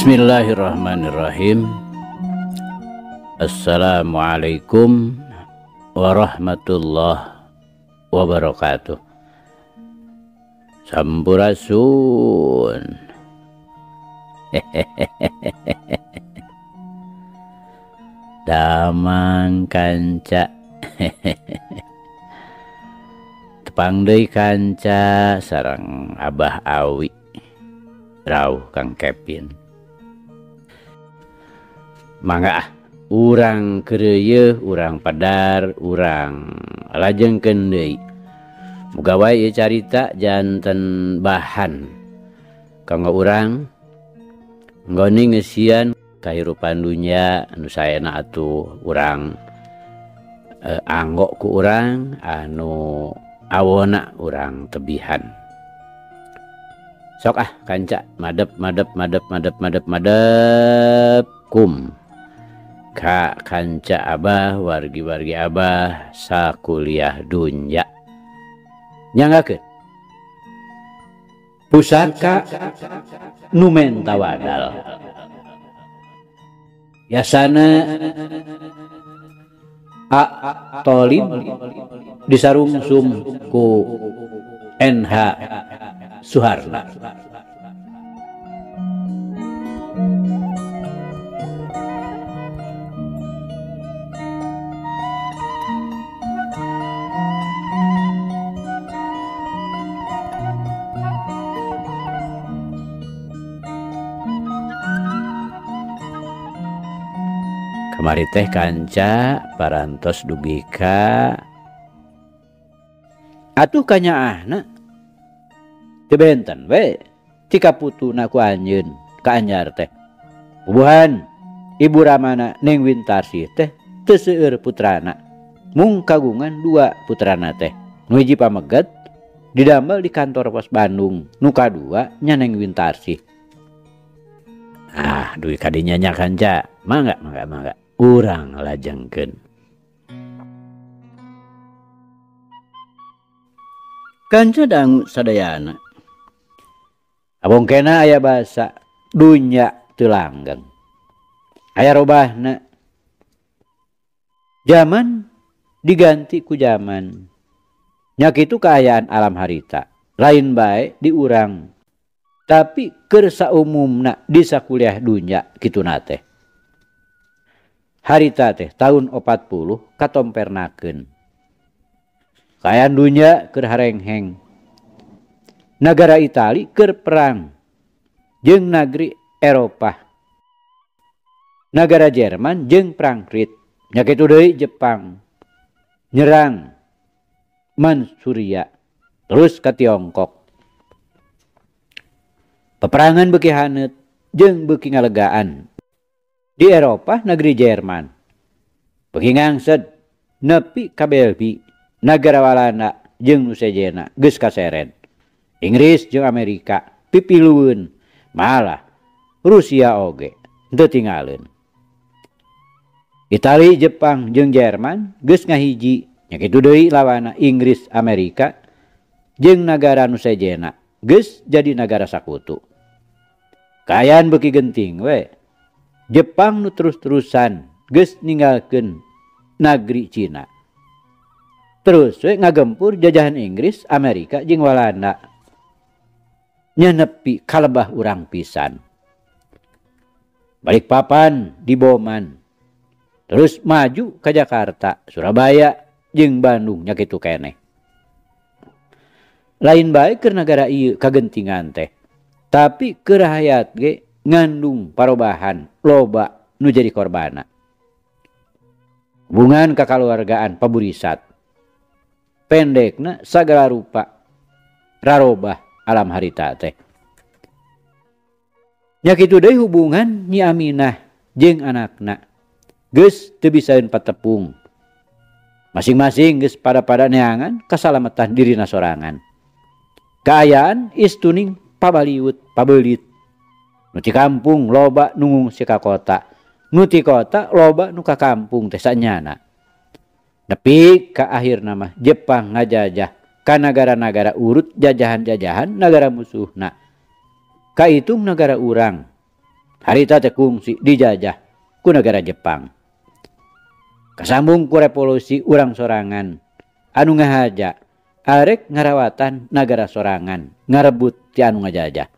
Bismillahirrahmanirrahim. Assalamualaikum warahmatullahi wabarakatuh. Sampurasun. Damang kanca. Tepang deui kanca sareng Abah Awi. Rauh Kang Kepin. Mangga urang keureuh, urang padar, urang lajengkeun deui. Muga wae ieu carita janten bahan kanggo urang nggoni ngeusian kahirupan dunya anu saena atuh urang anggo ku urang anu awona urang tebihan. Sok kanca madep kum ka kanca Abah wargi-wargi Abah sakuliah dunya. Nyanggakeun pusaka nu menta wadal biasana Tolib disarungsum ku NH Suharna. Kamari teh kanca parantos dugi ka atuh kanyaahna teu benten we tika putuna ku anjeun ka anyar teh. Bubuhan Ibu Ramana Neng Wintarsih teh teu seueur putrana, mung kagungan 2 putrana teh. Nu hiji pameget didamel di kantor pos Bandung, nu kadua nya Neng Wintarsih. Duwi kadinya nya kanca, mangga urang lajengkeun. Kanca dangu sadayana abongkena aya basa dunya teu langgeng, aya robahna. Zaman diganti ku zaman, nya kitu kaayaan alam harita lain bae di urang tapi keur saumumna di sakuliah dunya kituna teh. Harita teh tahun 40 katompernakeun. Kaayaan dunya keur harengheng. Nagara Itali keur perang jeung negeri Eropah. Nagara Jerman jeung Prankrit. Nya kitu deui Jepang nyerang Manchuria terus ka Tiongkok. Peperangan beuki haneut jeung beuki ngalegaan. Di Eropah negeri Jerman beuki ngangsed nepi ka Belgi, nagara Walanda jeung nu sejena geus kaseret. Inggris jeung Amerika pipilueun, malah Rusia oge teu tinggalin. Itali, Jepang jeung Jerman geus ngahiji, nya kitu deui lawana Inggris, Amerika jeung nagara nu sejena geus jadi nagara sakutu. Kaayaan beuki genting we. Jepang nu terus-terusan geus ninggalkeun nagri Cina. Terus we ngagempur jajahan Inggris, Amerika jeung Walanda. Nya nepi kalebah urang pisan. Balikpapan diboman. Terus maju ka Jakarta, Surabaya jeung Bandung nya kitu keneh. Lain bae keur nagara ieu kagentingan teh. Tapi keur hayat ge ngandung parobahan loba nu jadi korbana. Hubungan kakaluargaan paburisat. Pendekna sagala rupa rarobah alam harita teh. Nya kitu deui hubungan Nyi Aminah jeung anakna geus teu bisaeun patepung. Masing-masing geus pada neangan kasalamatan dirina sorangan. Kaayaan istuning pabaliut pabeulit. Nu ti kampung loba nu ngungsi ka kota, nu ti kota loba nu ka kampung teh sanyana. Nepi ka akhirna mah Jepang ngajajah ka nagara-nagara urut jajahan-jajahan nagara musuhna. Kaitung negara urang Harita teh kungsi dijajah ku negara Jepang. Kasambung ku revolusi urang sorangan anu ngahaja arek ngarawatan negara sorangan ngarebut ti anu ngajajah.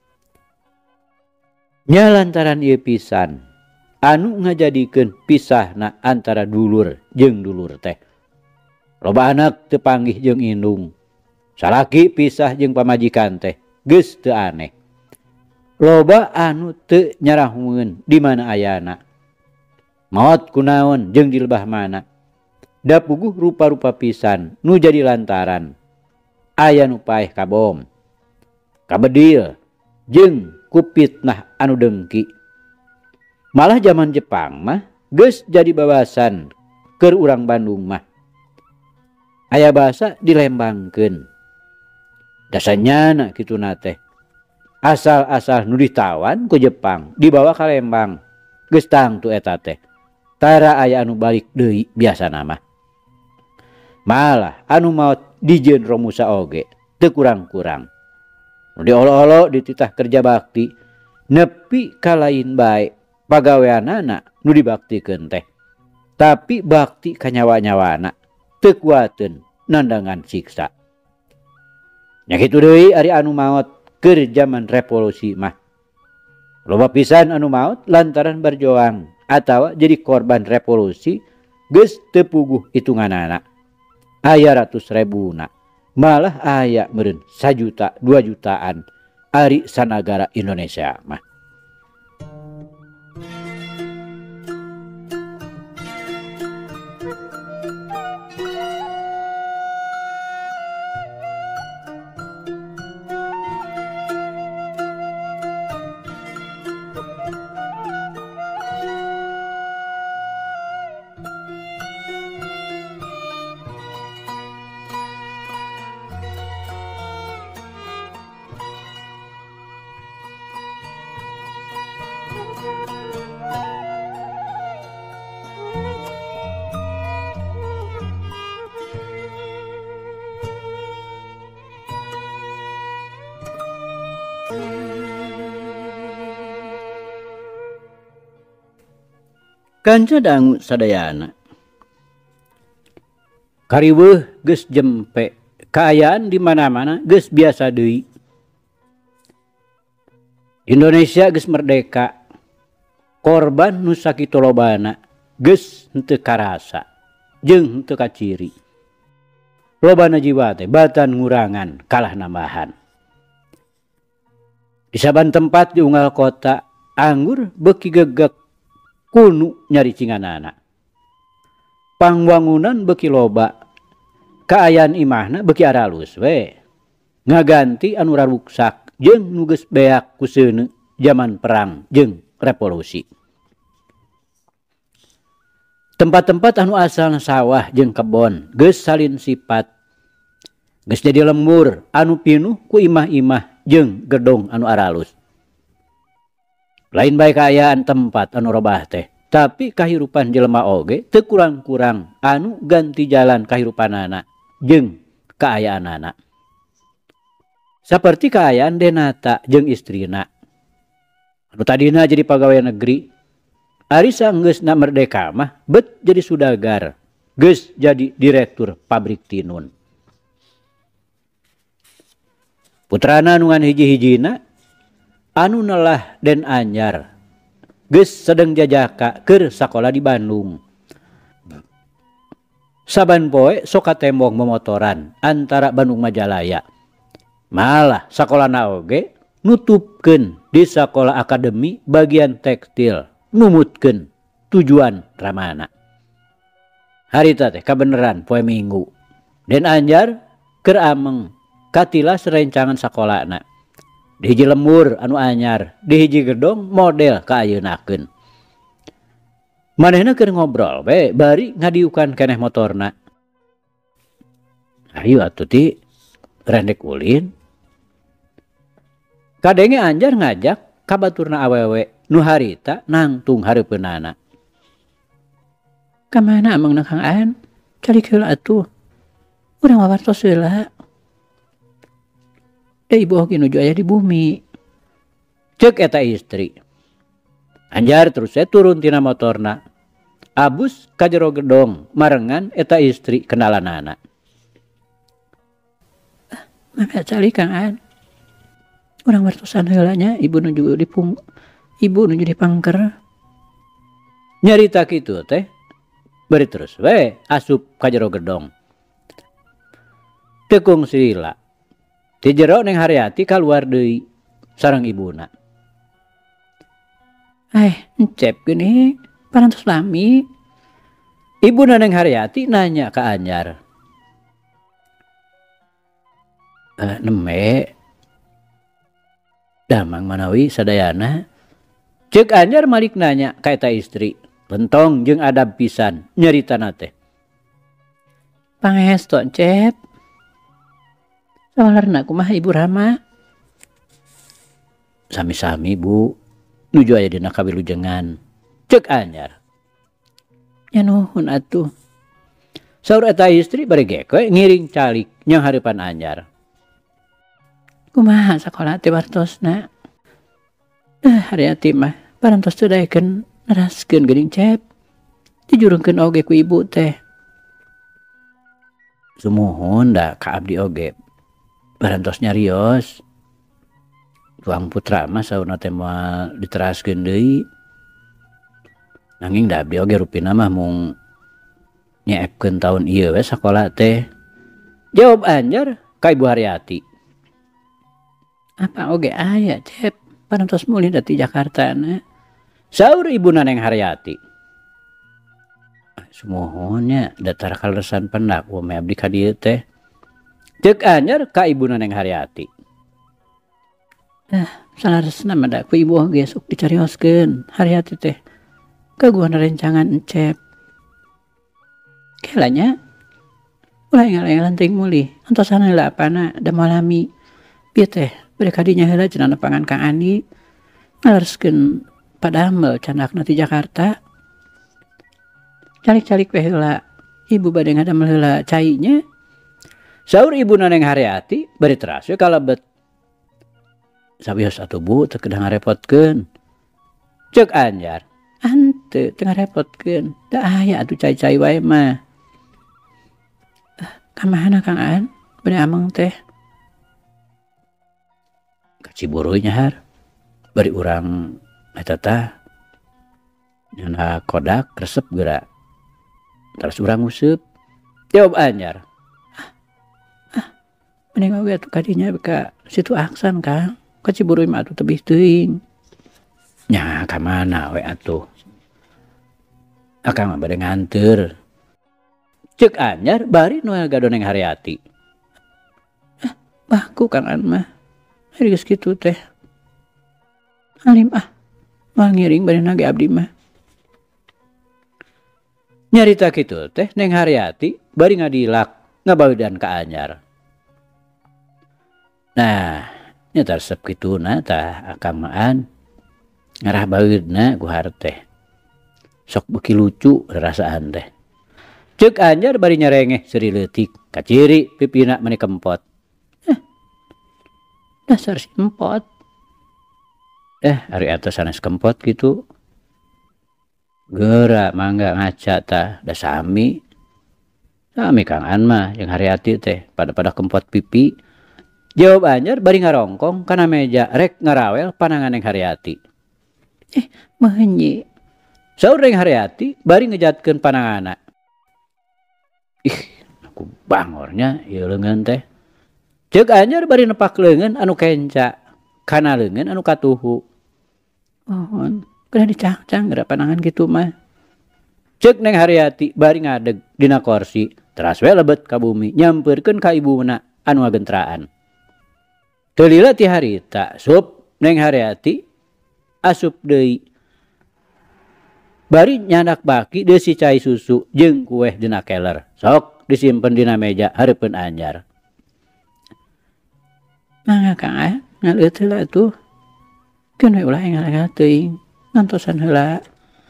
Nya lantaran ieu pisan anu ngajadikeun pisahna antara dulur jeung dulur teh. Loba anak teu panggih jeung indung. Salaki pisah jeung pamajikan teh geus teu aneh. Loba anu teu nyarahueun di mana ayana. Maot kunaon jeung dilebah mana. Da puguh rupa-rupa pisan nu jadi lantaran. Aya nu paeh kabom, kabedil, jeung kupitnah anu dengki. Malah zaman Jepang mah geus jadi babasan keur urang Bandung mah. Aya basa dilembangkeun. Dasanyana kituna teh. Asal-asal nu ditawan ku Jepang dibawa ka Lembang. Geus tangtu eta teh. Tara aya anu balik deui biasana mah. Malah anu maot dijieun Romusa oge teu kurang-kurang. Nu diolo-olo dititah kerja bakti nepi ka lain bae pagaweanana nu dibaktikeun teh. Tapi bakti ka nyawa-nyawana teu kuateun nandangan siksa. Nya kitu deui ari anu maot keur zaman revolusi mah. Loba pisan anu maot lantaran berjuang atawa jadi korban revolusi geus teu puguh hitunganana. Aya ratus ribuna, malah aya meureun 1 juta 2 jutaan ari sanagara Indonesia mah. Kanca dangu sadayana. Kariweuh geus jempe, kaayaan di mana-mana geus biasa deui. Indonesia geus merdeka. Korban nu sakitu lobana geus henteu karasa jeung henteu kaciri. Lobana jiwa teh batan ngurangan kalah nambahan. Di saban tempat di unggal kota anggur beuki gegek kunu nyari cinganana. Pangwangunan beuki loba, kaayaan imahna beuki aralus we. Ngaganti anu raruksak jeung nu geus beak ku seuneu zaman perang jeung revolusi. Tempat-tempat anu asalna sawah jeung kebon geus salin sifat. Geus jadi lembur anu pinuh ku imah-imah jeung gedong anu aralus. Lain bae kaayaan tempat anu robah teh, tapi kahirupan jelema oge teu kurang-kurang anu ganti jalan kahirupanana jeung kaayaanana. Saperti kaayaan Denata jeung istrina. Anu tadina jadi pagawe negeri, ari sanggeusna merdeka mah bet jadi sudagar, geus jadi direktur pabrik tinun. Putrana anu ngan hiji-hijina anu nelah Den anyar geus sedeng jajaka keur sakola di Bandung. Saban poe sok katembong memotoran antara Bandung Majalaya. Malah sakolana oge nutupkeun di sakola akademi bagian tekstil, numutkeun tujuan ramana. Harita teh kabeneran poe Minggu Den anyar keur ameng katilas rencangan sakolana. Di hiji lembur anu anyar, di hiji gedong model kaayeunakeun. Manehna keur ngobrol we bari ngadiukan keneh motorna. Ayo atuh ti rendek ulin. Kadenge anyar ngajak ka baturna awewe nu harita nangtung hareupeunana. Ka mana amangna Kang An? Calik heula atuh. Urang wawartos heula. Ibu oge nuju aya di bumi. Cek eta istri. Anjar terus saya turun tina motorna. Abus ka jero gedong marengan eta istri kenalanana. Mangga cali Kang Aan. Urang wartosan heula nya ibu nuju dipangker. Nyarita kitu teh. Bari terus we asup ka jero gedong. Tekung silila. Ti jero Neng Haryati kaluar deui sareng ibuna. Encep gini parantos lami. Ibuna Neng Haryati nanya ke Anyar. Neme damang manawi sadayana. Ceuk Anyar malik nanya ka eta istri. Lentong jeung adab pisan nyaritana teh. Pangestu Encep. Sawalarna kumaha Ibu Rama? Sami-sami Bu. Nuju aya dina kawilujengan. Ceuk Anyar. Ya nuhun atuh. Saur eta istri bari geke ngiring calik nyang hareupan Anyar. Kumaha sakola teh wartosna? Haryati mah parantos teu daekeun neraskeun geuning Cep. Dijurungkeun oge ku ibu teh. Sumuhun da ka abdi oge. Parantos nyarios. Tuang putra mah saurna teh moal diteraskeun deui. Nanging da abdi oge rupina mah mung nyeepkeun taun ieu we sakola teh. Jawab Anyar ka Ibu Haryati. Apa oge aya Cep? Parantos mulih dati Jakarta na. Saur ibuna Neng Haryati. Sumuhun nya datar kaleresan pendak we abdi ka dieu teh. Ceuk Anyar ka ibuna Neng Haryati. Salaresna mah da ku ibu oge sok dicarioskeun Haryati teh. Kaguan rencangan Encep. Kelanya ulah ngalengan ting mulih. Antosan heula apana da malami. Bieu teh bade kadinya heula cenah nepangan Kang Andi. Ngalereskeun padamel candakna ti Jakarta. Calik-calik we heula ibu bade ngadamel heula cai nya. Saur ibuna Neng Haryati bari teras we kalebet. Sabios atuh Bu teu kedah ngarepotkeun. Ceuk Anyar. Henteu teu ngarepotkeun. Da aya atuh cai-cai wae mah. Kamahana Kang Aan? Bade ameng teh. Ka Ciburuy nyahar. Bari urang eta tah nyana kodak resep geura. Terus urang nguseup. Jawab Anyar. Mending oge atuh kadinya ka Situ Aksan Kang. Ka Ciburuy mah atuh tebih teuing. Nya ka mana we atuh? Akang mah bade nganteur. Ceuk Anyar bari nu gado Neng Haryati. Baku Kang Aan mah. Ari geus kitu teh. Halim moal ngiring bade nage abdi mah. Nyarita kitu teh Neng Haryati bari ngadilak ngabaeudan ka Anyar. Nah, nya resep kituna tah Akang Maan ngarah baeudna ku harteh. Sok beuki lucu rasaan teh. Ceuk Anyar bari nyarengeh seuri leutik ka ciri pipina meni kempot. Dasar si empot. Ari atas sanes kempot gitu. Geura mangga ngaca tah da sami. Sami Kang Aan mah jeung Haryati teh pada kempot pipi. Jawab Anyar bari ngarongkong kana meja rek ngarawel panangan Neng Haryati. Meunyi. Saur Neng Haryati bari ngejatkeun pananganna. Aku bangornya ieu leungeun teh. Ceuk Anyar bari nepak leungeun anu kenca kana leungeun anu katuhu. Mohon, kudu dicangcang geura panangan kitu mah. Ceuk Neng Haryati bari ngadeg dina kursi, teras we lebet ka bumi nyampeurkeun ka ibuna anu ngagentraan. Teu lila ti harita sup Neng Haryati asup deui. Bari nyandak baki deusi cai susu jeung kueh dina keler. Sok disimpen dina meja hareupeun Anyar. Mangga Kang Aan, ngaleut heula atuh. Keun we ulah ngalengan teuing. Ngantosan heula.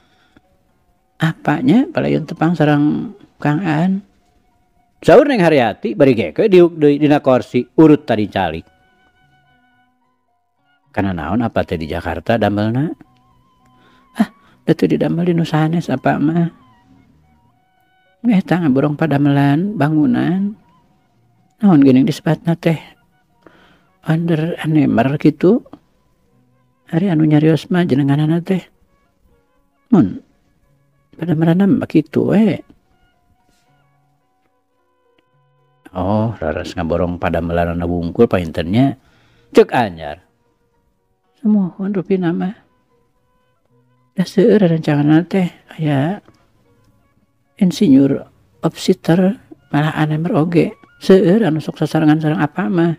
Apanya palayeun tepang sareng Kang Aan. Saur Neng Haryati bari geke diuk deui dina kursi urut tadi calik. Kana naon apa teh di Jakarta damelna? Datu didamel di nu sanes apa mah. Eta ngaborong padamelan bangunan. Naon geuning disebutna teh under anemer gitu. Hari anu nyarios mah jenenganana teh. Mun padamelanna mah kitu we. Oh, raras ngaborong padamelan anu wungkul paintennya. Ceuk anyar. Samohon rupina mah. Da seueur rancanganna teh aya insinyur officer malah anemer oge. Seueur anu sok sasarangan sareng apa mah.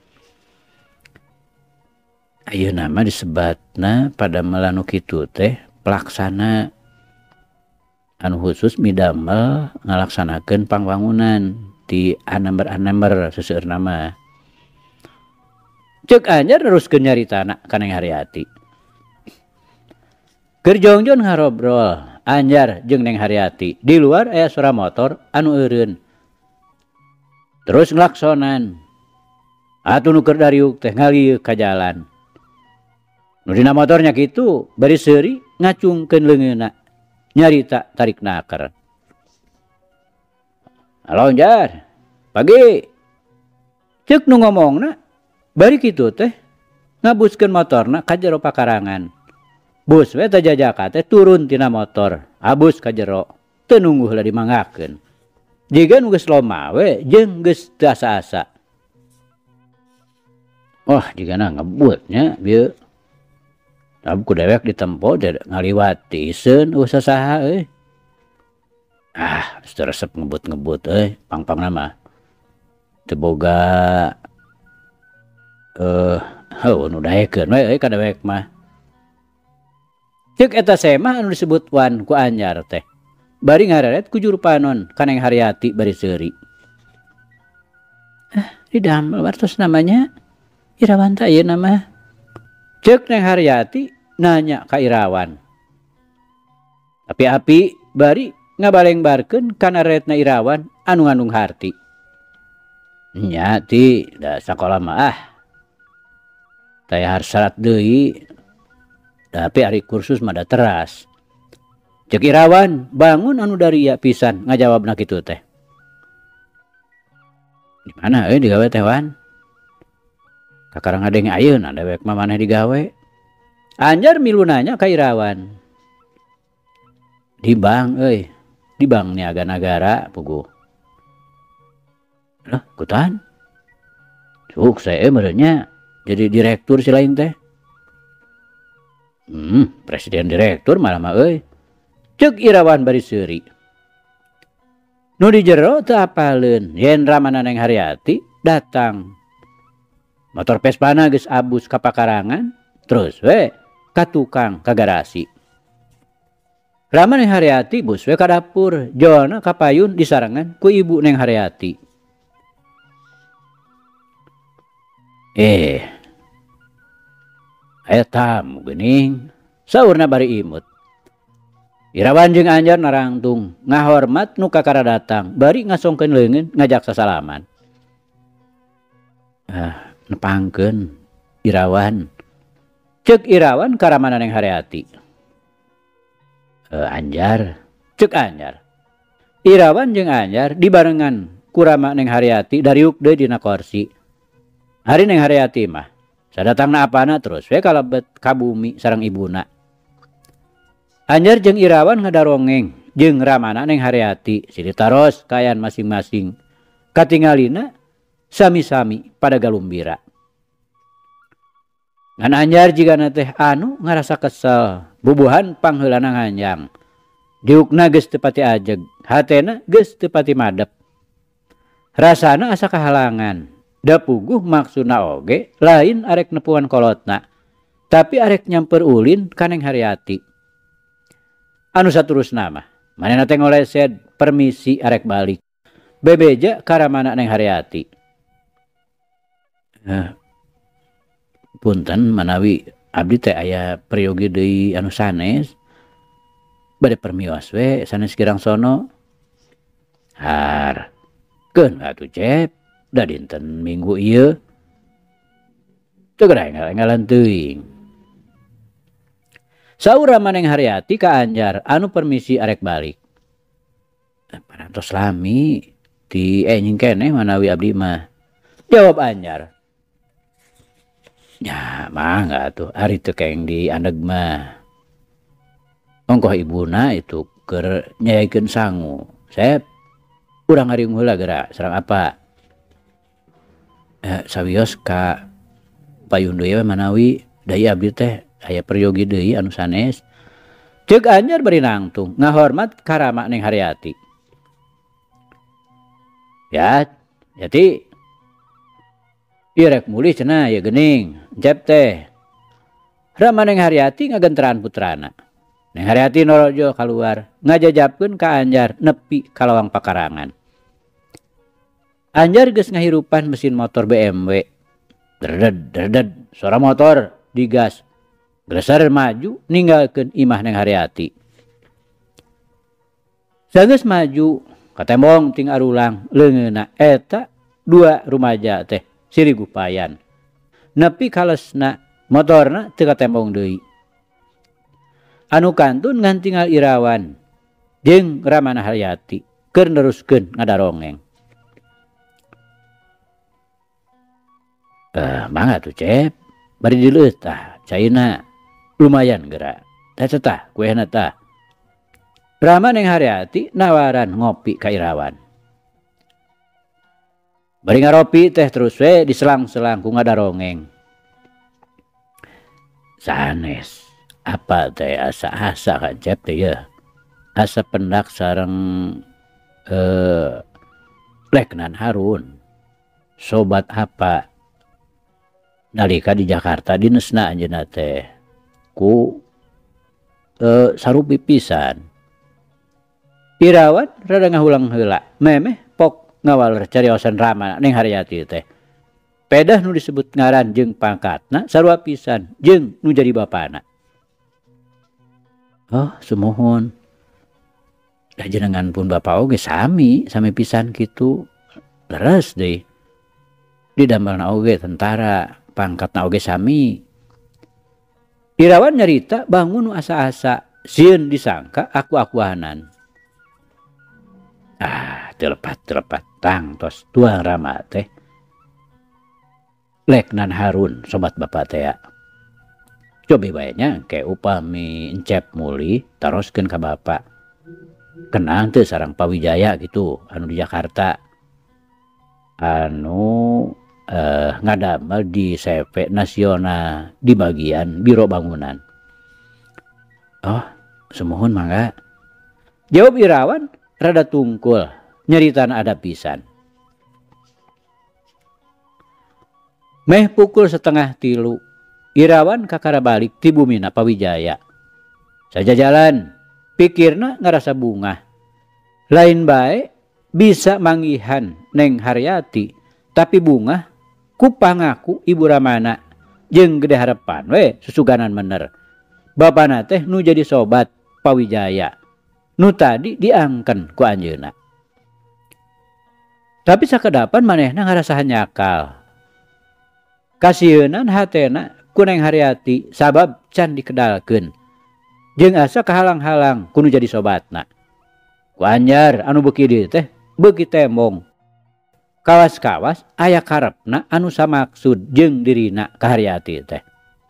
Ayeuna mah disebatna padamelan anu kitu teh pelaksana anu khusus midamel ngalaksanakeun pangwangunan di anemer-anemer seseueur nama. Ceuk anyar neruskeun nyaritana ka Neng Haryati. Keur jongjon ngarobrol Anyar jeung Neng Haryati. Di luar aya suara motor anu eureun. Terus nglaksonan. Atuh nu keur dariuk teh ngalieu ka jalan. Nu dina motornya kitu bari seuri ngacungkeun leungeunna. Nyarita tarik naker. Halo Jar. Pagi. Ceuk nu ngomongna bari kitu teh ngabuskeun motorna ka jero pakarangan. Bus we teh jajaka teh turun tina motor, abus ka jero, teu nunggu heula dimanggakeun. Jiga nu geus loma we jeung geus teu asa-asa. Wah, jigana ngebutnya bieu. Tapi ku dewek ditempo ngaliwati iseun usah saha euy. Ah, geus resep ngebut-ngebut euy, pang-pangna mah. Teu boga nu daekeun we euy ka dewek mah. Ceuk eta semah anu disebut Wan ku Anyar teh. Bari ngareret ku juru panon ka Neng Haryati bari seuri. Didamel wartos namanya Irawan teh ayeuna mah. Ceuk Neng Haryati nanya ka Irawan. Api-api bari ngabalengbarkeun kana retna Irawan anu ngandung harti. Nya ti da sakola mah tayar syarat deui. Tapi ari kursus mah da teras. Ceuk Irawan bangun anu daria pisan ngajawabna kitu teh. Di mana euy digawe teh Wan? Kakarang adeng ayeuna dewek mah maneh digawe. Anyar milu nanya ka Irawan. Di bank euy. Di bank niaga nagara puguh. Lah, kutaan? Sukses meureunnya jadi direktur si lain teh. Presiden direktur malah mah euy. Ceuk Irawan bari seuri. Nu di jero teu apaleun yen ramana Neng Haryati datang. Motor Vespana geus abus ka pakarangan, terus we ka tukang ka garasi. Rama Neng Haryati bus we ka dapur, joana ka payun disarengan ku ibu Neng Haryati. Aya tamu geuning, saurna bari imut. Irawan jeung Anyar narangtung ngahormat nu kakara datang, bari ngasongkeun leungeun ngajak sasalaman. Nepangkeun Irawan. Ceuk Irawan ka ramana Neng Haryati. Anyar, ceuk Anyar. Irawan jeung Anyar dibarengan ku rama Neng Haryati dariuk deui dina kursi. Hari Neng Haryati mah sadatangna apana terus we kalebet ka bumi sareng ibuna. Anyar jeung Irawan ngadarongeng jeung ramana Neng Haryati silitaros kayan masing-masing. Katingalina sami-sami pada galumbira. Ngan Anyar jigana teh anu ngarasa kesel bubuhan pangheulana nganjang. Diukna geus teu pati ajeg, hatena geus teu pati madep. Rasana asa kahalangan. Da puguh maksudna oge lain arek nepuan kolotna, tapi arek nyamper ulin ka Neng Haryati. Anu saterusna mah manehna teh ngolesed permisi arek balik. Bebeja ka ramana Neng Haryati. Punten manawi abdi teh aya prayogi deui anu sanes. Bade permios we sanes kirang sono. Har. Keun atuh Cep. Da dinten minggu ieu teu geura ngalan teuing. Saura maneng Haryati ka Anjar, anu permisi arek balik. Parantos lami ti nying keneh manawi abdi mah. Jawab Anjar. Ya mangga tuh ari teu keng di andeg mah. Ongkoh ibuna itu keur nyayaikeun sangu. Sep urang ngariung heula geura sareng apa? Sawios ka payun deui manawi daya abdi teh aya peryogi deui anu sanes. Ceuk Anjar bari nangtung ngahormat karama neng Haryati. Ya, jadi ieu rek mulih cenah ya geuning, encep teh. Rama neng Haryati ngagenteran putrana. Neng Haryati norojo kaluar, ngajajabkeun ka Anjar nepi ka lawang pakarangan. Anjar geus ngahirupan mesin motor BMW. Derded, suara motor digas. Gleser maju ninggalkeun imah neng Haryati. Sageus maju katembong ting arulang leungeunna eta dua rumaja teh sirigupayan. Nepi kalesna motorna teu katembong deui. Anu kantun ngan tinggal Irawan jeung Ramana Haryati keur neruskeun ngadarongeng. Mangga tuh Cep, bari dileut tah caina lumayan geura. Tah kuehna tah. Rama neng Haryati nawaran ngopi ka Irawan. Bari ngaropi teh terus we diselang-selang ku ngadarongeng. Sanes, apa teh asa-asa ka Cep teh ya. Asa pendak sareng Leknan Harun. Sobat apa? Nalika di Jakarta dinesna anjeunna teh ku sarupi pisan. Irawan rada ngahulang heula, memeh pok ngawaler cariosan Rama neng Haryati teh. Pedah nu disebut ngaran jeung pangkatna sarua pisan jeung nu jadi bapana. Oh, sumohon. Da jenengan pun bapa oge sami pisan kitu. Leres deui. Didamelna oge tentara, pangkatna oge sami. Irawan nyarita bangun nu asa-asa, sieun disangka aku-akuanan. Telepat tang tos tuang Rama teh. Leknan Harun sobat bapak teh ya. Coba bae ke upami encep muli taroskeun ka bapak. Kenang teu sareng Pawijaya gitu anu di Jakarta. Anu ngadamel di CV nasional di bagian biro bangunan. Oh, semohon mangga. Jawab Irawan rada tungkul, nyeritan ada pisan. Meh pukul 2:30, Irawan kakara balik ti bumina Pawijaya. Saja jalan, pikirna ngarasa bungah. Lain bae bisa manggihan neng Haryati, tapi bungah ku pangaku Ibu Ramana jeung gede harapan we susuganan bener. Bapana teh nu jadi sobat Pawijaya. Nu tadi diangken ku anjeunna. Tapi sakedapan manehna ngarasahan nyakal. Kasieun hatena ku neng Haryati sabab can dikedalkeun. Jeung asa kahalang-halang ku nu jadi sobatna. Ku Anjar anu beuki dieu teh beuki tembong. Kawas-kawas aya karepna anu samaksud jeung dirina ka Haryati teh.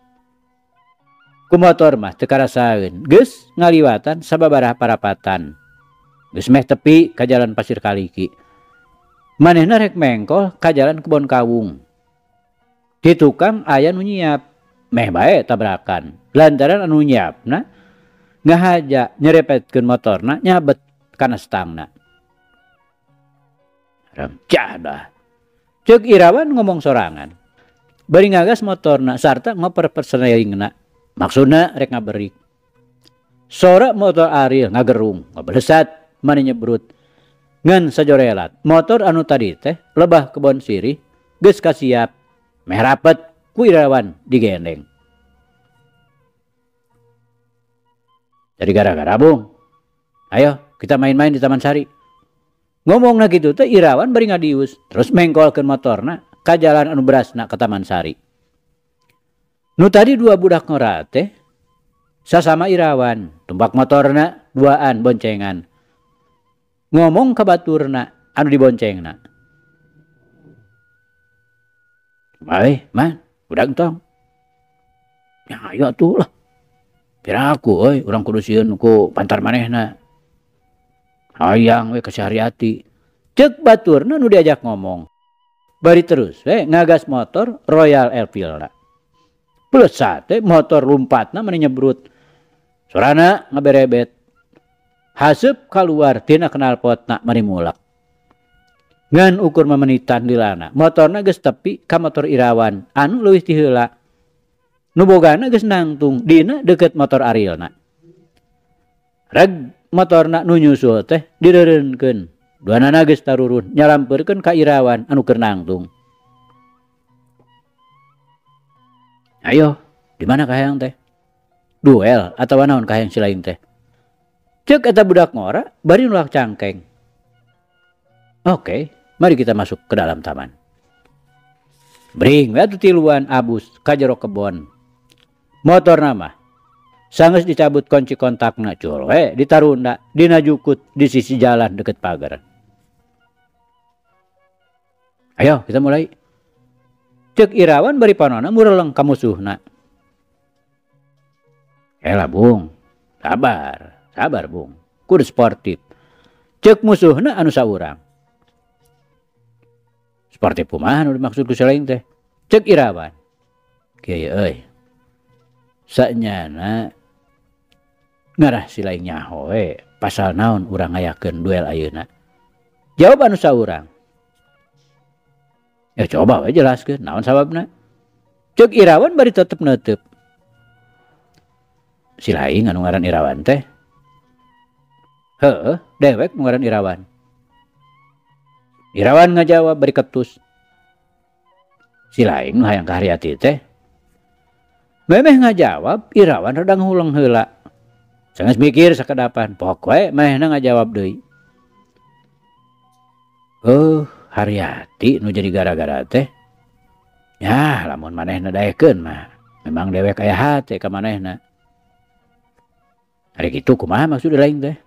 Ku motor mah teu karasaeun, geus ngaliwatan sababaraha parapatan. Geus meh tepi ka jalan Pasir Kaliki. Manehna rek mengkol ka jalan Kebon Kawung. Di tukang aya nu nyiap, meh bae tabrakan. Lantaran anu nyiapna ngahaja nyerepetkeun motorna nyabet kana stangna. Ramcah dah. Ceuk Irawan ngomong sorangan. Bari ngagas motorna sarta ngoper perseneringna. Maksudna rek ngaberik. Sora motor Ariel ngagerung, ngabelesat mani nyebrut. Ngan sajorelat, motor anu tadi teh lebah kebon sirih geus kasiap. Meh rapet ku Irawan digendeng. Jadi gara-gara bung. Ayo kita main-main di Taman Sari. Ngomongna kitu teh Irawan bari ngadius, terus mengkolkeun motorna ka jalan anu berasna ke Taman Sari. Nu tadi dua budak ngora teh sasama Irawan tumpak motorna duaan boncengan ngomong ka baturna anu diboncengna, "Bae, man, udah tong." "Ya ayo atuh lah. Piraku euy, urang kudu sieun ku pantar manehna." "Hayang we ka Sahariati." Ceuk baturna nu diajak ngomong. Bari terus we ngagas motor Royal Enfield-na. Pelesat teh motor lumpatna mani nyebrut. Sorana ngaberebet. Haseup kaluar tina knalpotna mani mulak. Ngan ukur mamenitan lilana, motorna geus tepi ka motor Irawan anu leuwih ti heula. Nu bogana geus nangtung dina deukeut motor Arielna. Reg motorna nu nyusul teh direureunkeun. Duanana geus tarurun nyalampeurkeun ka Irawan anu keur nangtung. "Ayo, di mana kahayang teh? Duel atawa naon kahayang si lain teh?" Ceuk eta budak ngora bari nulak cangkeng. "Oke, mari kita masuk ke dalam taman." Bring we atuh tiluan abus ka jero kebon. Motorna mah sanggeus dicabut kunci kontakna cul we ditarunda dina jukut di sisi jalan deket pagar. "Ayo kita mulai." Ceuk Irawan bari panonna mureleng ka musuhna. "Elah Bung, sabar Bung, kudu sportif." Ceuk musuhna anu saurang. "Sportif kumaha anu dimaksud ku selain teh?" Ceuk Irawan. "Kieu euy, saenyana ngarah si lain nyaho we pasal naon urang ngayakeun duel ayeuna?" Jawab anu saurang. "Ya coba we jelaskeun naon sababna." Ceuk Irawan bari tetep neuteup. Si lain anu ngaran Irawan teh? "Heueuh, dewek nu ngaran Irawan." Irawan ngajawab bari ketus. Si lain nu hayang ka Hariati teh? Memeh ngajawab Irawan rada nguleng heula. Sanggeus mikir sakedapan, pok we manehna ngajawab deui. Hariati nu jadi gara-gara teh. Ya, lamun manehna daekeun mah memang dewek aya hate ka manehna. Ari kitu kumaha maksud lain teh?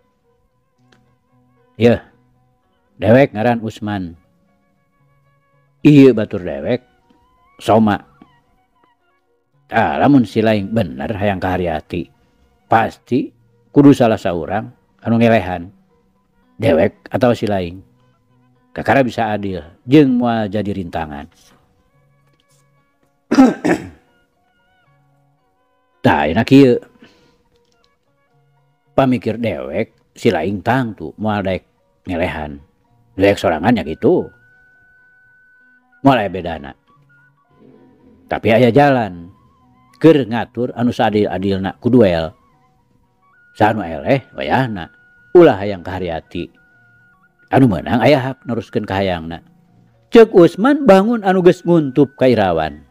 Yeuh, dewek ngaran Usman. Ieu batur dewek Soma. Lamun si lain bener hayang ka Hariati, pasti kudu salah saurang anu ngelehan. Dewek atau si lain. Kakara bisa adil jeung moal jadi rintangan. Tah enak kieu. Pamikir dewek si lain tang tu moal daek ngelehan. Dewek sorangan nya kitu. Moal aya bedana. Tapi aya jalan keur ngatur anu sadil-adilna ku duel. Sanu eleh wayahna ulah hayang ka Hariati. Anu meunang aya hak neruskeun ka hayangna. Ceuk Usman bangun anu geus nguntup ka Irawan.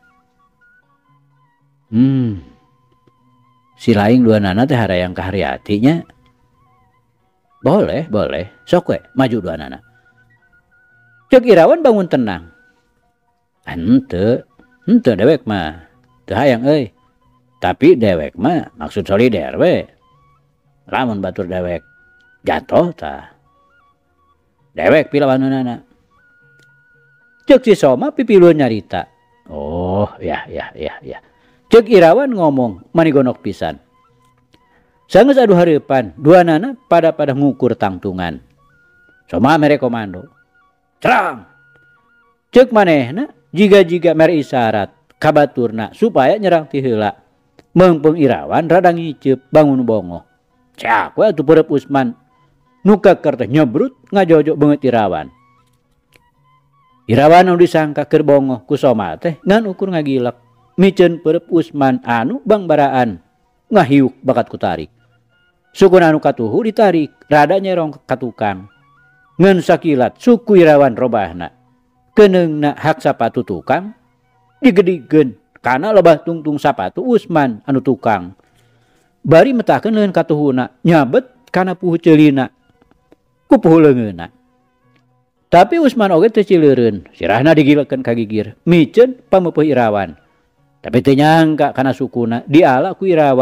Si lain duanana teh harayang ka Hariati nya. Boleh, sok we maju duanana. Ceuk Irawan bangun tenang. Henteu dewek mah teu hayang euy. Tapi dewek mah maksud solider we. Lamun batur dewek jatuh tah. Dewek pilawanunana. Ceuk si Soma pipiluan nyarita. Oh, ya. Ceuk Irawan ngomong manigonok pisan. Sanggeus adu hareupan, duanana pada ngukur tangtungan. Soma mere komando. Cerang. Ceuk manehna jiga mere isyarat ka baturna supaya nyerang ti heula. Meungpeung Irawan rada ngiceup bangun bongo. Cak we atuh peureup Usman. Nu keker teh nyebrut ngajojo beungeut Irawan. Irawan anu disangka keur bongo ku Soma teh ngan ukur ngagilek. Miceun peureup Usman anu bangbaraan ngahiuk bakat ku tarik. Sukun anu katuhu ditarik rada nyerong ka tukang. Ngan sakilat suku Irawan robahna. Keneungna hak sapatu tukang digedikeun kana lobah tungtung sapatu Usman anu tukang. Bari metakeun leun katuhuna nyabet kana puhu ceulina ku puhu leungeunna. Tapi Usman oge teu cileureun, sirahna digilekeun ka gigir miceun pameupuh Irawan. Tapi teu nyangka kana sukuna diala ku Irawan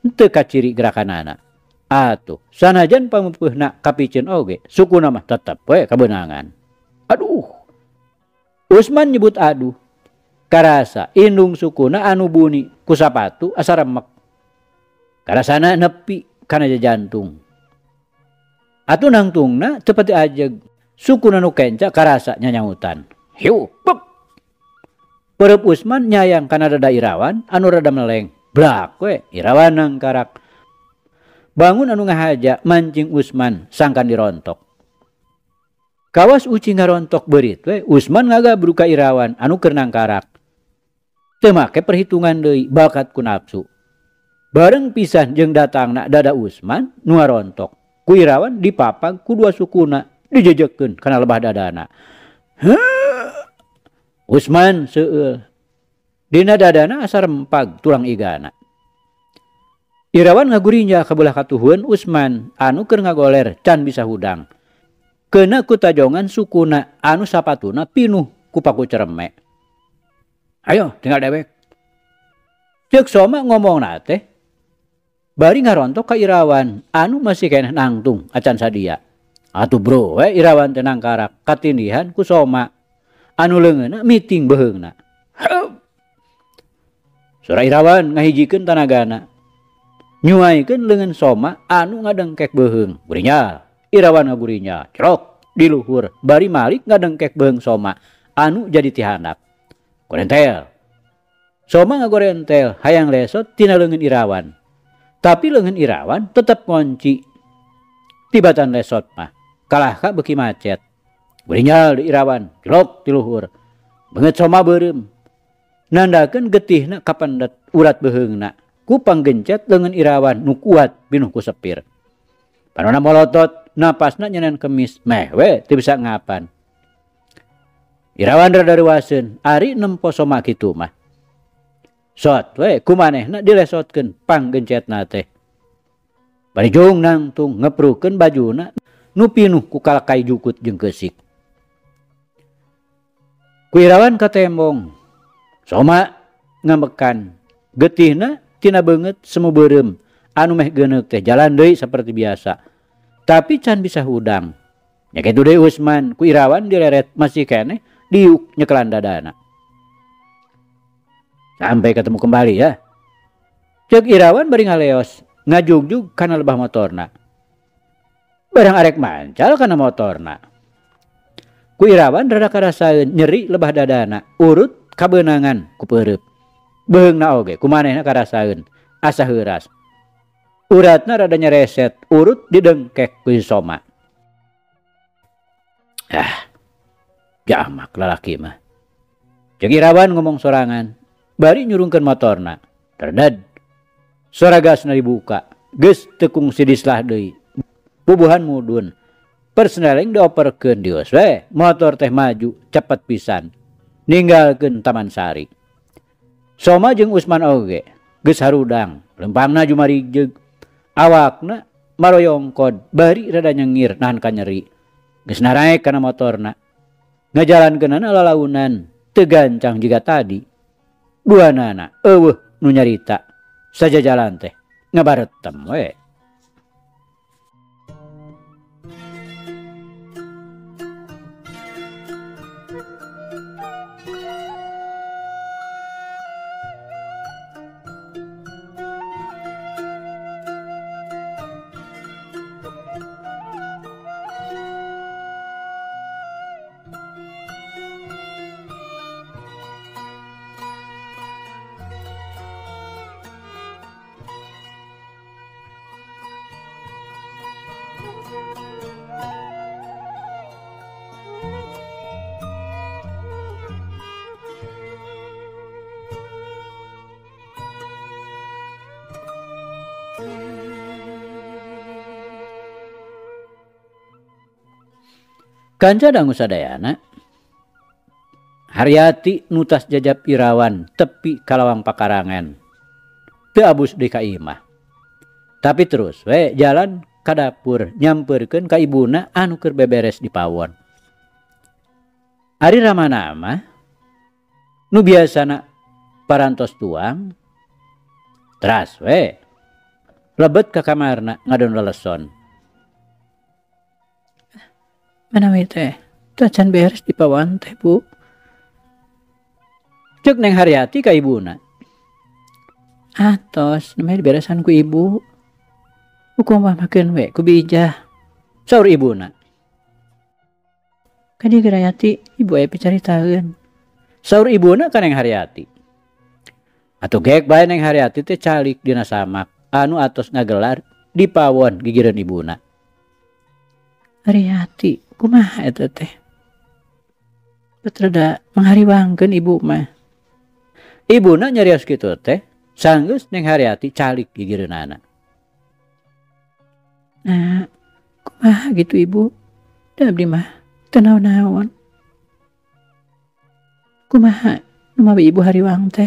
teu kaciri gerakanana. Atuh, sanajan pameupeuna kapicen oge, sukuna mah tetep we kabeunangan. Aduh. Usman nyebut aduh. Karasa indung sukuna anu buni ku sapatu asa remek. Karasana nepi kana jantung. Atuh nangtungna teu pati ajeg. Sukuna nu kenca karasa nyanyautan. Hiu, pep. Pereup Usman nyayang kana dada Irawan anu rada meleng. Blak we Irawan nangkarak. Bangun anu ngahaja mancing Usman sangkan dirontok. Kawas uci ngarontok beurit we Usman ngagabruk ka Irawan anu keur nangkarak. Teu make perhitungan deui bakat ku nafsu. Bareng pisan jeung datangna dada Usman nu ngarontok. Ku Irawan dipapag ku dua sukuna dijejekeun kana lebah dadana. Usman seueul. Dina dadana asa rempag tulang igana. Irawan ngagurinya kabelah katuhun Usman anu keur ngagoler can bisa hudang. Keuna ku tajongan sukuna anu sapatuna pinuh ku paku cereme. Ayo tinggal dewek. Ceuk Soma ngomongna teh. Bari ngarontok ka Irawan anu masih keneh nangtung acan sadia. Atuh bro we Irawan teh nangkarak katindihan ku Soma anu leungeunna miting beheungna. Sora Irawan ngahijikeun tanagana. Nyuaikeun leungeun Soma anu ngadengkek beheung. Gurinya, Irawan ngagurinya, cerok di luhur. Bari malik ngadengkek beheung Soma anu jadi ti handap. Gorentel. Soma ngagorentel hayang lesot tina leungeun Irawan. Tapi leungeun Irawan tetep ngonci. Tibatan lesot mah kalahka beuki macet. Gurinya di Irawan, cerok di luhur. Beungeut Soma beureum. Nandakeun getihna kapendet urat beheungna. Ku panggencet leungeun Irawan nu kuat pinuh ku sepir. Panonna molotot napasna nyenan kemis meh we teu bisa ngapan. Irawan rada reuaseun ari nempo Soma kitu mah. Sot we kumanehna dilesotkeun panggencetna teh. Bari jong nangtung ngeprukeun bajuna nu pinuh ku kalakai jukut jeung keusik. Ku Irawan katembong. Soma ngambekan getihna tina beungeut semu beureum anu meh geuneuk teh jalan deui saperti biasa. Tapi can bisa hudang. Nya kitu deui Usman ku Irawan dileret masih keneh diuk nyekelan dadana. Sampai ketemu kembali ya. Ceuk Irawan bari ngaleos ngajugjug kana lebah motorna. Barang arek mancal kana motorna. Ku Irawan rada karasaeun nyeri lebah dadana urut kabeunangan ku peureup. Beheungna oge kumanehna karasaeun asa heuras. Uratna rada nyereset urut didengkek ku Soma. Jamak lalaki mah. Ceuk Irawan ngomong sorangan, bari nyurungkeun motorna. Terded. Suara gasna dibuka, geus teu kungsi dislah deui. Bubuhan mudun. Persneling dioperkeun dios we, motor teh maju cepet pisan. Ninggalkeun Taman Sari. Soma jeung Usman oge geus harudang, lempangna jumarigjeg. Awakna maroyongkod, bari rada nyengir nahan ka nyeri. Geus naraek kana motorna. Ngajalankeunana lalaunan, teu gancang jiga tadi. Duanana eueuh nu nyarita. Sajajalan teh ngabaretem we. Kanca dangu sadayana. Haryati nutas jajab Irawan tepi kalawang pakarangan. Teu abus deui ka imah. Tapi terus we jalan ka dapur nyampeurkeun ka ibuna anu keur beberes di pawon. Ari ramana mah nu biasana parantos tuang. Teras we lebet ka kamarna ngadon leleson. Manawi teh tacan beres di pawan teh Bu. Cek Neng Haryati ka ibuna. Atos namanya beresan ku ibu. Hukum mah makeun we ku bijah. Saur ibuna. Kadi Gerayati ibu aya picaritaeun. Saur ibuna ka Neng Haryati. Atuh geek bae Neng Haryati teh calik dina samak anu atos ngagelar di pawon gigireun ibuna. Haryati kumaha eta teh? Betreda menghariwangkeun ibu mah. Ibuna nyarios kitu teh sanggeus Neng Haryati calik gigireunana. Nah, kumaha gitu ibu? Da abdi mah teu naon-naon. Kumaha nu mawi ibu hariwang teh?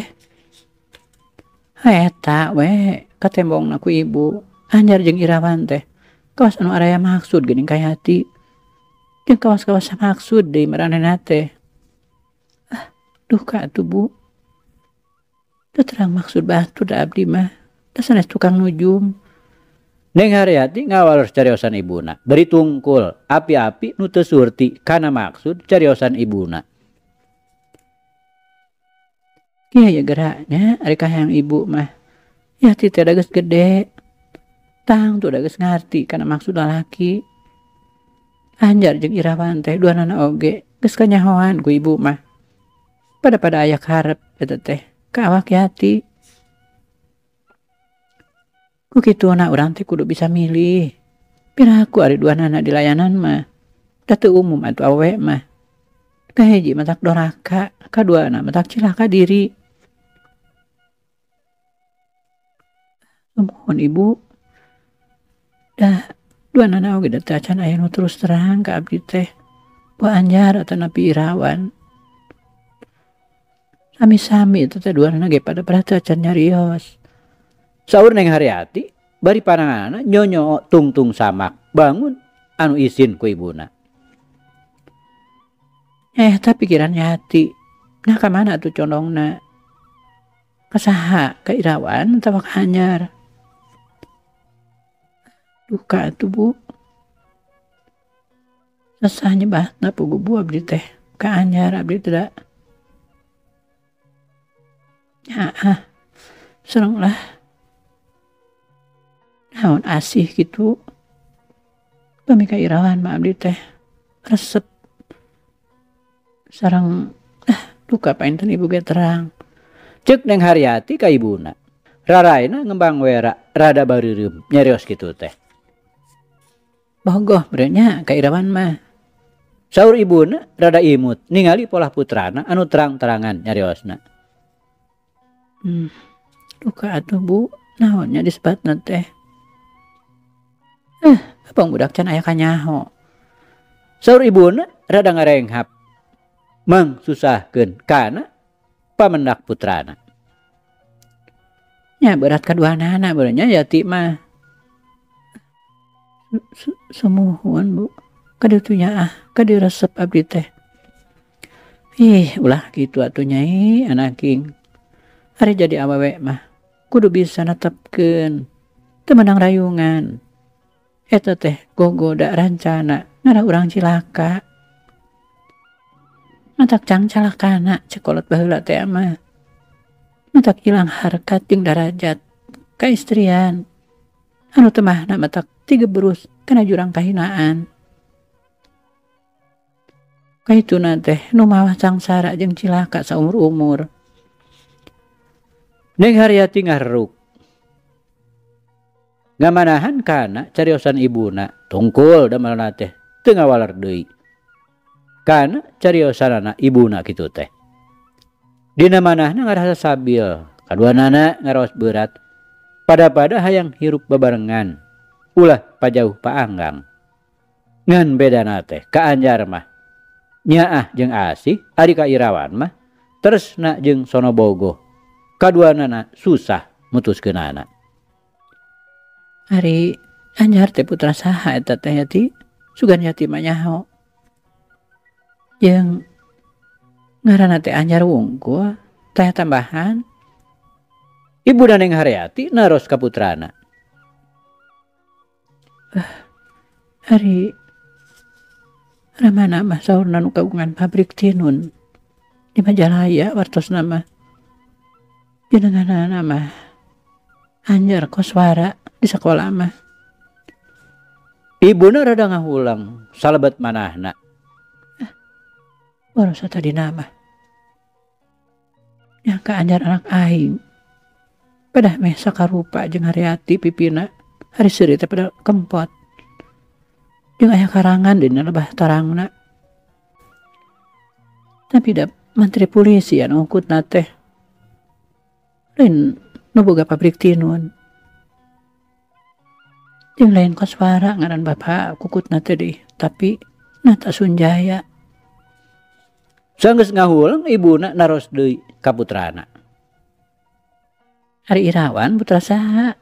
Eta we katembongna ku ibu. Anyar jeung Irawan teh. Kawas anu araya maksud geuning Kayati. Jeung kawas-kawas maksud deui maranehna teh. Duka atuh Bu. Da terang maksud batu da abdi mah. Da sanes tukang nujum. Neng Haryati ngawales cariosan ibuna. Beri tungkul api-api nu teu surti kana maksud cariosan ibuna. Iya ya geraknya ari kahayang ibu mah. Yati teh da geus gede. Tang tuh da geus ngarti kana maksud lalaki. Anjar jeung Irawan teh duanana oge geus kanyahoan ku ibu mah. Pada aya karep eta teh ka awak Yati. Ku kituna urang teh kudu bisa milih. Piraku ari duanana di layanan mah. Da teu umum atuh awewe mah. Kahiji matak doraka, kaduana matak cilaka diri. Mohon ibu. Dah duanana oge da teu acan aya nu terus terang ka abdi teh. Bu Anjar atau Nabi Irawan. Sami-sami itu teh duanana ge pada teu acan nyarios. Saur Neng Haryati bari pananganna nyonyo tungtung samak bangun anu izin ku ibuna. Tapi pikiran Yati. Nah ka mana tuh condongna? Ka saha? Ka Irawan atawa ka Anyar? Duka atuh Bu. Sasah nyebatna pugu Bu abdi teh. Ka Anyar abdi teh da. Sereng lah. Naon asih gitu. Pami ka Irawan mah abdi teh resep. Sarang duka painten ibu ge terang. Cek Neng Haryati ka ibuna. Raraina ngembang wera rada bareureum nyarios kitu teh. Bogoh berenya ka Irawan mah. Saur ibuna rada imut ningali polah putrana anu terang-terangan nyariosna. Duka atuh Bu. Naonnya disebatna teh. Abang budak can aya kanyaho. Saur ibuna rada ngarenghap. Mang susahkeun kana pamendak putrana. Ya berat kaduanana beureunya Yati mah. Semuhun Bu. Kaditu nya kadi resep abdi teh. Ulah kitu atuh Nyai anaking. Ari jadi awewe mah kudu bisa netepkeun teu menang rayungan. Eta teh gogoda rancana ngara urang cilaka. Matak cang calakana cekolot baheula teh mah. Matak ilang harkat jeung darajat kaistrian. Anu teu mahna matak tigebrus kana jurang kahinaan. Kaituna teh nu mawah sangsara jeung cilaka saumur-umur. Neng Haryati ngaruk. Ngamanahan kana cariosan ibuna tungkul damelna teh teu ngawaler deui. Kana cariosanana ibuna kitu teh. Dina manahna ngarasa sabil, kaduanana ngaraos berat. Pada hayang hirup bebarengan. Ulah pajauh paanggang. Ngan bedana teh ka Anjar mah. Nyaah jeung asih ari ka Irawan mah tresna jeung sono bogoh. Kaduanana susah mutuskeunana. Ari Anjar teh putra saha eta teh Yati? Sugan Yati mah nyaho. Jeung ngaranna teh Anjar wungkul, teh tambahan. Ibu Neng Haryati naros ka putrana. Hari Ramana mah saurna nu kagungan pabrik tinun di Majalaya wartos nama jenengan nama Anjar Koswara di sekolah mah. Ibuna rada ngahulang salebat manahna. Baru tadi nama yang ke Anjar anak aing pada meh sakarupa jeung Haryati pipina hari seuri teh pada kempot jeung aya karangan dina lebah tarangna. Tapi da menteri polisi anu ngukutna teh lain nu boga pabrik tinun jeung lain Koswara ngaran bapak kukutna teh deui, tapi Nata Sunjaya. Sanggeus ngahulang ibuna naros deui ka putrana. Ari Irawan putra saha?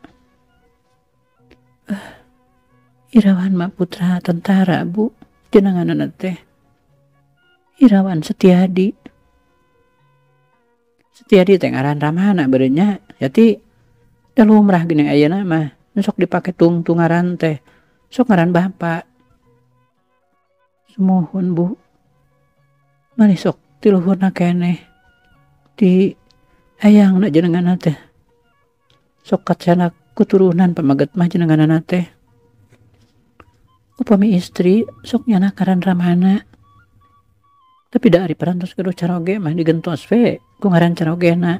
Irawan mah putra tentara, Bu. Jenenganna teh Irawan Setiadi. Setiadi teh ngaran Ramana beureunya. Jadi da lumrah gini ayeuna mah sok dipake tung-tungaran teh. Sok ngaran bapak. Semohon, Bu. Mari sok tiluhurna keneh. Di hayangna jenenganna teh. Sok kacana keturunan pamaget mah jenenganna teh. Upami istri sok nyana karan Ramana. Tapi da ari parantos keduh caroge mah digentos we ku ngaran carogena.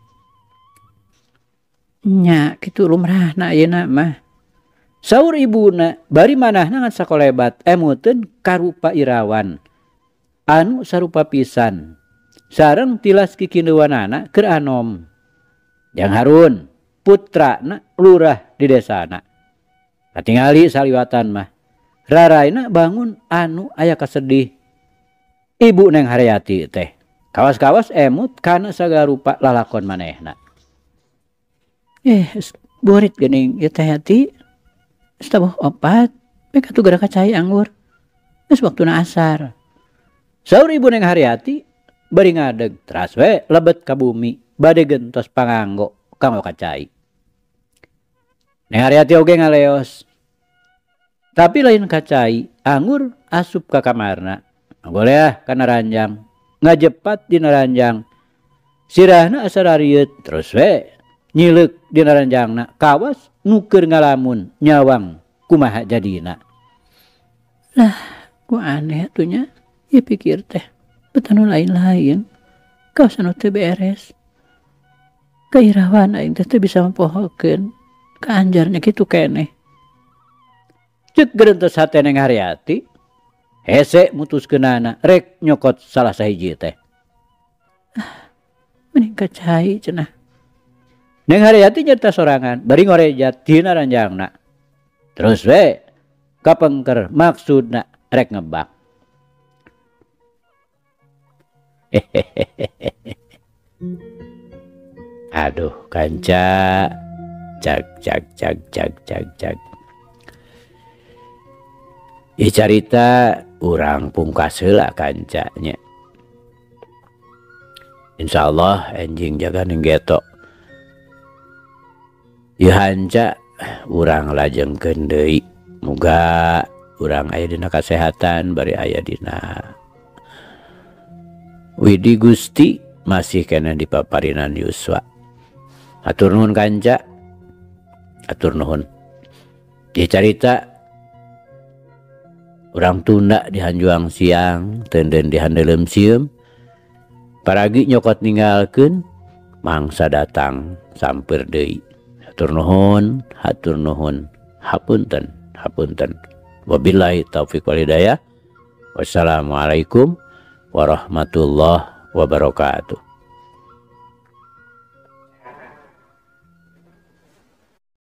Nya kitu lumrahna ayeuna mah. Saur ibuna bari manahna ngan sakolebat emuteun karupa Irawan anu sarupa pisan sareng tilas kikineuwanana keur anom. Jang Harun putrana lurah di desana. Katingali saliwatan mah raraina bangun anu aya kasedih. Ibu Neng Haryati teh kawas-kawas emut kana sagarupa lalakon manehna. Borit geuning ieu teh hati. Setabuh opat meka tu gara kacai anggur. Geus waktuna asar. Saur Ibu Neng Haryati bari ngadeg teras we lebet ka bumi bade gentos panganggo kanggo kacai. Neng Haryati oge ngaleos. Tapi lain kacai, anggur asup ka kamarna. Goleh kana ranjang, ngajepat dina ranjang. Sirahna asa rariut terus we nyileuk dina ranjangna. Kawas nuker ngalamun nyawang kumaha jadina. Lah, ku aneh atunya. Ieu pikir teh betanu lain-lain. Kaos anu teu beres. Ka Irawan aing teh teu bisa mempohokeun ka Anjarnya kitu keneh. Ceuk gerentos hate Neng Haryati. Hese mutuskeunana rek nyokot salah sahiji teh. Mending kacai cenah. Neng Haryati nyerta sorangan bari ngorejat dina ranjangna. Terus we kapengker maksudna rek ngebak. Aduh kanca cak. Ieu carita urang pungkas heula kancanya. Insyaallah enjing jaga nenggeto. Ieu hanca urang lajengkeun deui. Muga urang aya dina kasehatan bari aya dina widi Gusti masih kena dipaparinan yuswa. Atur nuhun kanca. Atur nuhun. Ieu carita urang tunda di hanjuang siang, tenden di handelem sieum. Paragi nyokot ninggalkeun, mangsa datang samper deui. Hatur nuhun, hapunten. Wabillahi taufiq wal hidayah. Wassalamualaikum warahmatullahi wabarakatuh.